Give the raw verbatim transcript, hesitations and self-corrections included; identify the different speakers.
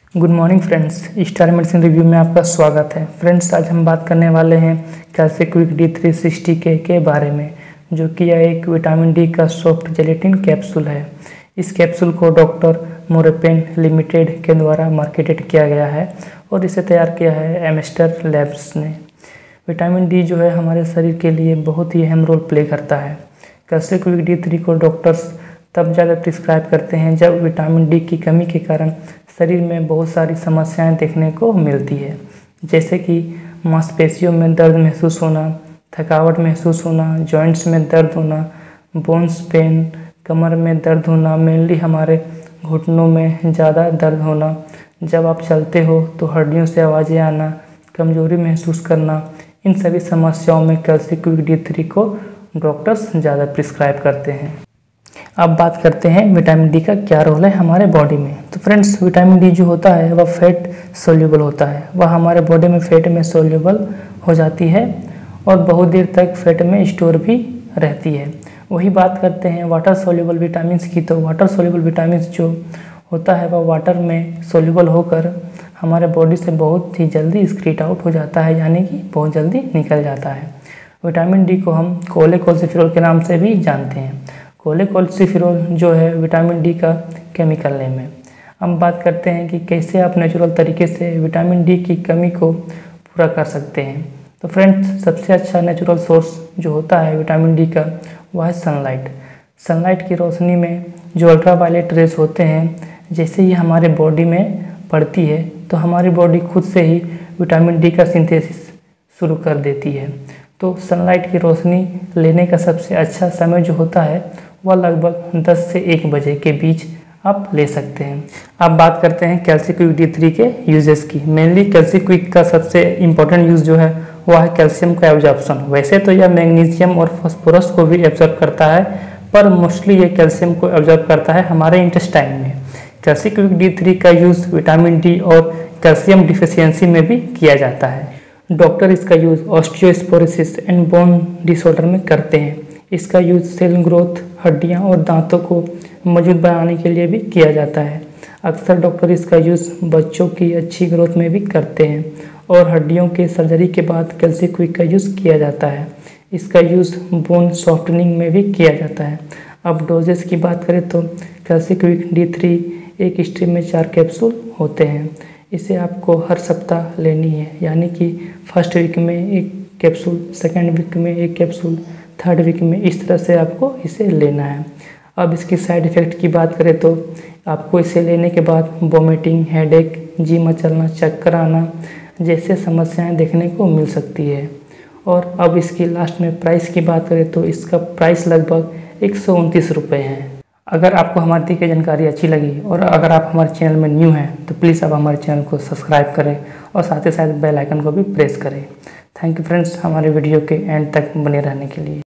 Speaker 1: Good morning friends, star medicine review में आपका स्वागत है। फ्रेंड्स, आज हम बात करने वाले हैं कैल्सिक्विक डी थ्री सिक्सटी के के बारे में, जो कि यह एक विटामिन डी का सॉफ्ट जेलेटिन कैप्सूल है। इस कैप्सूल को डॉक्टर मोरेपेन लिमिटेड के द्वारा मार्केटेड किया गया है और इसे तैयार किया है एमेस्टर लैब्स ने। विटामिन डी जो है हमारे शरीर के लिए बहुत ही अहम रोल प्ले करता है। कैल्सिक्विक डी थ्री को डॉक्टर्स तब ज़्यादा प्रिस्क्राइब करते हैं जब विटामिन डी की कमी के कारण शरीर में बहुत सारी समस्याएं देखने को मिलती है, जैसे कि मांसपेशियों में दर्द महसूस होना, थकावट महसूस होना, जॉइंट्स में दर्द होना, बोन्स पेन, कमर में दर्द होना, मेनली हमारे घुटनों में ज़्यादा दर्द होना, जब आप चलते हो तो हड्डियों से आवाज़ें आना, कमजोरी महसूस करना। इन सभी समस्याओं में कैल्सिक्विक डी थ्री को डॉक्टर्स ज़्यादा प्रिस्क्राइब करते हैं। अब बात करते हैं विटामिन डी का क्या रोल है हमारे बॉडी में। तो फ्रेंड्स, विटामिन डी जो होता है वह फैट सोल्यूबल होता है। वह हमारे बॉडी में फैट में सोल्यूबल हो जाती है और बहुत देर तक फैट में स्टोर भी रहती है। वही बात करते हैं वाटर सोल्यूबल विटामिन की। तो वाटर सोल्यूबल विटामिन जो होता है वह वाटर में सोल्यूबल होकर हमारे बॉडी से बहुत ही जल्दी एक्सक्रीट आउट हो जाता है, यानी कि बहुत जल्दी निकल जाता है। विटामिन डी को हम कोलेकोसिफेरॉल के नाम से भी जानते हैं। कोलेकोसिफेरॉल जो है विटामिन डी का केमिकल नेम है। हम बात करते हैं कि कैसे आप नेचुरल तरीके से विटामिन डी की कमी को पूरा कर सकते हैं। तो फ्रेंड्स, सबसे अच्छा नेचुरल सोर्स जो होता है विटामिन डी का वह है सनलाइट। सनलाइट की रोशनी में जो अल्ट्रावायलेट रेज होते हैं, जैसे ही हमारे बॉडी में पड़ती है तो हमारी बॉडी खुद से ही विटामिन डी का सिंथेसिस शुरू कर देती है। तो सनलाइट की रोशनी लेने का सबसे अच्छा समय जो होता है वह लगभग दस से एक बजे के बीच आप ले सकते हैं। अब बात करते हैं कैल्सिक्विक डी थ्री के यूजेस की। मेनली कैल्सिक्विक का सबसे इम्पोर्टेंट यूज़ जो है वह है कैल्शियम का एब्जॉर्प्शन। वैसे तो यह मैग्नीशियम और फास्फोरस को भी एब्जॉर्ब करता है, पर मोस्टली ये कैल्शियम को एब्जॉर्ब करता है हमारे इंटेस्टाइन में। कैल्सिक्विक डी थ्री का यूज़ विटामिन डी और कैल्शियम डिफिशियंसी में भी किया जाता है। डॉक्टर इसका use osteoporosis and bone disorder में करते हैं। इसका यूज़ सेल ग्रोथ, हड्डियां और दांतों को मजबूत बनाने के लिए भी किया जाता है। अक्सर डॉक्टर इसका यूज़ बच्चों की अच्छी ग्रोथ में भी करते हैं और हड्डियों के सर्जरी के बाद कैल्सिक्विक का यूज़ किया जाता है। इसका यूज़ बोन सॉफ्टनिंग में भी किया जाता है। अब डोजेस की बात करें तो कैल्सिक्विक डी थ्री एक स्ट्रीम में चार कैप्सूल होते हैं। इसे आपको हर सप्ताह लेनी है, यानी कि फर्स्ट वीक में एक कैप्सूल, सेकेंड वीक में एक कैप्सूल, थर्ड वीक में, इस तरह से आपको इसे लेना है। अब इसकी साइड इफ़ेक्ट की बात करें तो आपको इसे लेने के बाद वोमिटिंग, हेडेक, जी मचलना, चक्कर आना जैसे समस्याएं देखने को मिल सकती है। और अब इसकी लास्ट में प्राइस की बात करें तो इसका प्राइस लगभग एक सौ उनतीस रुपये है। अगर आपको हमारी दी गई जानकारी अच्छी लगी और अगर आप हमारे चैनल में न्यू हैं तो प्लीज़ आप हमारे चैनल को सब्सक्राइब करें और साथ ही साथ बेल आइकन को भी प्रेस करें। थैंक यू फ्रेंड्स, हमारे वीडियो के एंड तक बने रहने के लिए।